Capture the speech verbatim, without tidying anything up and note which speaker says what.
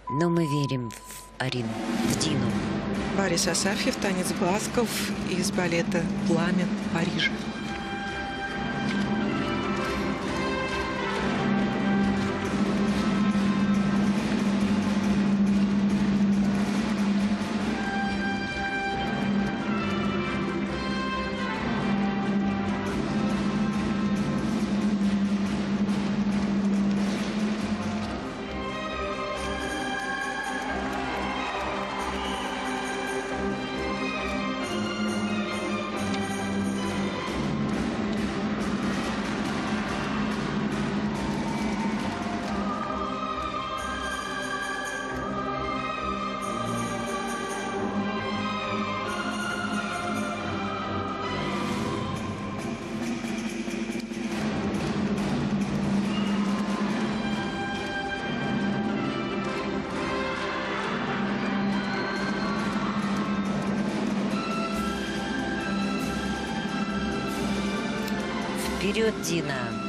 Speaker 1: Но мы верим в Арину, в Дину.
Speaker 2: Борис Асафьев, танец Глазков из балета «Пламя Парижа».
Speaker 1: Вперед, Дина!